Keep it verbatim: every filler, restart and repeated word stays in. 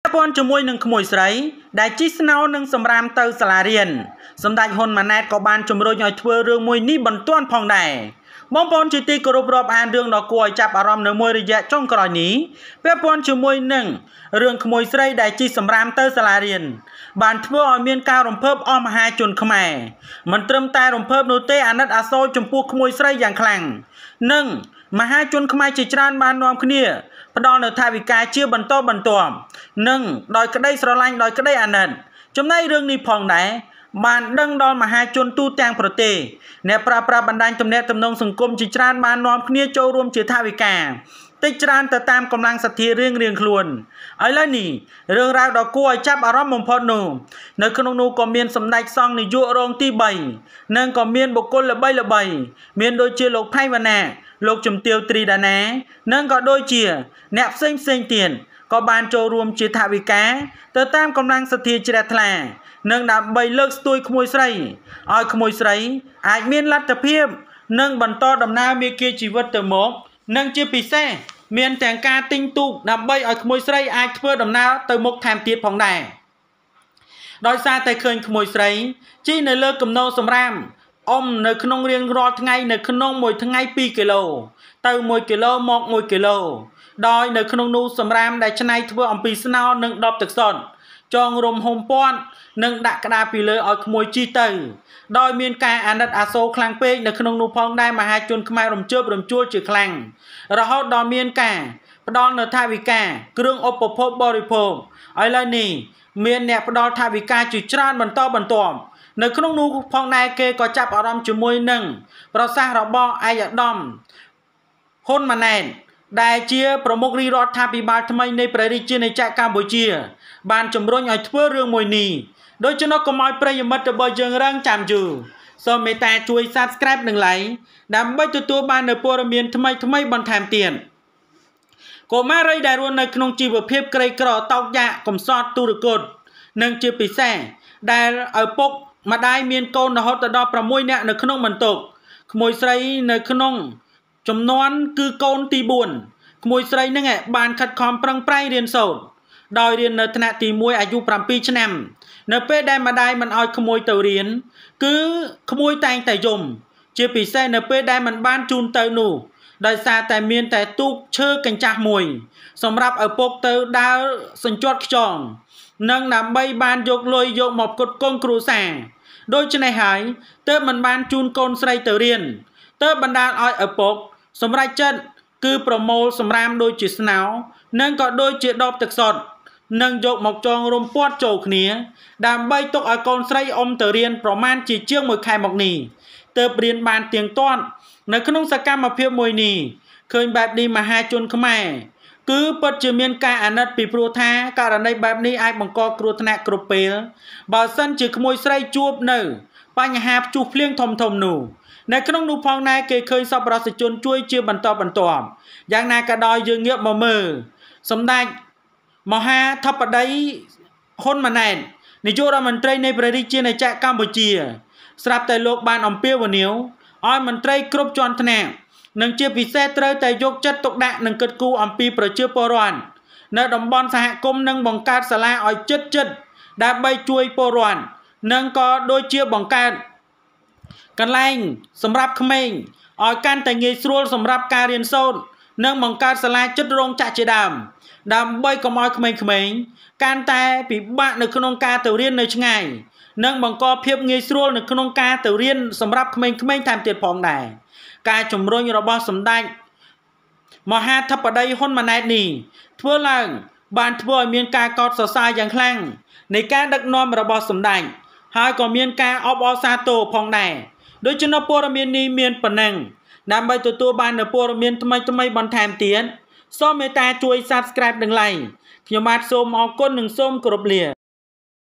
ពន្ធជាមួយនឹងក្មួយស្រីដែលជីស្នោនឹងសម្រាមទៅសាលារៀនសម្ដេចហ៊ុនម៉ាណែតក៏បានជំរុញឲ្យធ្វើរឿងមួយនេះបន្ទាន់ផងដែរបងប្អូនជាទីគោរពរាប់អានរឿងដ៏គួរឲ្យចាប់អារម្មណ៍នៅមួយរយៈចុងក្រោយនេះពាក់ព័ន្ធជាមួយនឹងរឿងក្មួយស្រីដែលជីសម្រាមទៅសាលារៀនបានធ្វើឲ្យមានការរំភើបអស់មហាជនខ្មែរមិនត្រឹមតែរំភើបនោះទេអាណិតអាសូរចំពោះក្មួយស្រីយ៉ាងខ្លាំងនិងមហាជនខ្មែរជាច្រើនបាននាំគ្នាផ្ដល់នូវថវិកាជាបន្តបន្ទាប់និងដោយក្តីស្រឡាញ់ដោយក្តីអាណិតចំណែករឿងនេះផងដែរបានដឹងដល់មហាជនទូទាំងប្រទេសអ្នកប្រើប្រាស់បណ្ដាញទំនាក់ទំនងសង្គមជាច្រើនបាននាំគ្នាចូលរួមជាថវិកាតិចច្រើនទៅតាមកម្លាំងសទ្ធារៀងរៀងខ្លួនឥឡូវនេះរឿងរ៉ាវដ៏គួរឲ្យចាប់អារម្មណ៍បំផុតនោះនៅក្នុងនោះក៏មានសម្ដេចសង្ឃនាយករងទីបីនិងក៏មានបុគ្គលល្បីល្បីមានដូចជាលោកផៃវណ្ណាលោកជំទាវត្រីដាណានិងក៏ដូចជាអ្នកផ្សេងផ្សេងទៀតក៏បានចូលរួមជាថវិកាទៅតាមកម្លាំងសទ្ធាជ្រះថ្លានិងដើម្បីលើកស្ទួយក្មួយស្រីឲ្យក្មួយស្រីអាចមានលទ្ធភាពនិងបន្តដំណើរមាគ៌ាជីវិតទៅមុខនិងជាពិសេសមានទាំងការទិញទូកដើម្បីឲ្យក្មួយស្រីអាចធ្វើដំណើរទៅមុខថែមទៀតផងដែរដោយសារតែឃើញក្មួយស្រីជីនៅលើគំនរសម្រាមអមនៅក្នុងរៀងរាល់ថ្ងៃនៅក្នុងមួយថ្ងៃពីរគីឡូទៅមួយគីឡូមកមួយគីឡូដោយនៅក្នុងនោះសម្រាមដែលច្នៃធ្វើអំពីស្នោនិងដបទឹកសុទ្ធចងរំហុំពាត់និងដាក់ក្តារពីលើឲ្យក្មួយជីទៅដោយមានការអាណិតអាសូរខ្លាំងពេកនៅក្នុងនោះផងដែរមហាជនខ្មែររំជើបរំជួលជាខ្លាំងរហូតដល់មានការផ្ដល់នូវថវិកាគ្រឿងឧបភោគបរិភោគឥឡូវនេះមានអ្នកផ្ដល់ថវិកាជាច្រើនបន្តបន្ទាប់នៅក្នុងនោះផងដែរគេក៏ចាប់អារម្មណ៍ជាមួយនឹងប្រសាសន៍របស់ឯកឧត្តមហ៊ុនម៉ាណែតដែលជាប្រមុខរាជរដ្ឋាភិបាលថ្មីនៃព្រះរាជាណាចក្រកម្ពុជាបានជំរុញឲ្យធ្វើរឿងមួយនេះដូច្នោះកុំឲ្យប្រិយមិត្តរបស់យើងរងចាំយូរសូមមេត្តាជួយ Subscribe និង Like ដើម្បីទទួលបាននូវព័ត៌មានថ្មីថ្មីបន្ថែមទៀតកុមារីដែលរស់នៅក្នុងជីវភាពក្រីក្រតោកយ៉ាកកំសត់ទុរគតនិងជាពិសេសដែលឪពុកម្ដាយមានកូនរហូតដល់ប្រាំមួយនាក់នៅក្នុងបន្ទុកក្មួយស្រីនៅក្នុងចំនួនគឺកូនទីបួនក្មួយស្រីនឹងបានខិតខំប្រឹងប្រែងរៀនសូត្រដោយរៀននៅថ្នាក់ទីមួយអាយុប្រាំពីរឆ្នាំនៅពេលដែលម្ដាយមិនឲ្យក្មួយទៅរៀនគឺក្មួយតែងតែយំជាពិសេសនៅពេលដែលមិនបានជូនទៅនោះដោយសារតែមានតែទូកឈើកញ្ចាស់មួយសម្រាប់ឪពុកទៅដើរសញ្ជាត់ខ្យងនិងដើម្បីបានយកលុយយកមកផ្គត់ផ្គង់គ្រួសារដូច្នេះហើយទើបមិនបានជូនកូនស្រីទៅរៀនទើបបណ្ដាលឲ្យឪពុកសម្រេចចិត្តគឺប្រមូលសម្រាមដូចជាស្នោនិងក៏ដូចជាដបទឹកសុទ្ធនិងយកមកចងរំពាត់ចូលគ្នាដើម្បីទុកឲ្យកូនស្រីអ៊ំទៅរៀនប្រមាណជាជាងមួយខែមកនេះទើបរៀនបានទៀងទាត់នៅក្នុងសកម្មភាពមួយនេះឃើញបែបនេះមហាជនខ្មែរគឺពិតជាមានការអាណិតពីព្រោះថាករណីបែបនេះអាចបង្កគ្រោះថ្នាក់គ្រប់ពេលបើសិនជាក្មួយស្រីជួបនៅបញ្ហាព្យុះភ្លៀងធំធំនោះនៅក្នុងនោះផងដែរគេឃើញសប្បុរសជនជួយជាបន្តបន្ទាប់យ៉ាងណាក៏ដោយយើងងាកមកមើលសម្ដេចមហាធិបតីហ៊ុនម៉ាណែតនាយករដ្ឋមន្ត្រីនៃព្រះរាជាណាចក្រកម្ពុជាស្រាប់តែលោកបានអំពាវនាវឲ្យមន្ត្រីគ្រប់ជាន់ថ្នាក់និងជាពិសេសត្រូវតែយកចិត្តទុកដាក់និងគិតគូរអំពីប្រជាពលរដ្ឋនៅតំបន់សហគមន៍និងបង្កើតសាលាឲ្យជិតជិតដើម្បីជួយពលរដ្ឋនិងក៏ដូចជាបង្កើតកន្លែងសម្រាប់ក្មេងឲ្យកាន់តែងាយស្រួលសម្រាប់ការរៀនសូត្រនិងបង្កើតសាលាជិតរោងចក្រជាដើមដើម្បីកុំឲ្យក្មេងៗកាន់តែពិបាកនៅក្នុងការទៅរៀននៅឆ្ងាយនិងបង្កភាពងាយស្រួលនៅក្នុងការទៅរៀនសម្រាប់ក្មេងៗថែមទៀតផងដែរការជំរុញរបស់សម្ដេចមហាធិបតីហ៊ុនម៉ាណែតនេះធ្វើឡើងបានធ្វើឲ្យមានការកោតសរសើរយ៉ាងខ្លាំងនៃការដឹកនាំរបស់សម្ដេចហើយក៏មានការអបអរសាទរផងដែរដូច្នេះព័ត៌មាននេះមានប៉ុណ្ណឹងដើម្បីទទួលបាននូវព័ត៌មានថ្មីថ្មីបន្ថែមទៀតសូមមេត្តាជួយ Subscribe និង Like ខ្ញុំបាទសូមអរគុណនិងសូមគោរពលា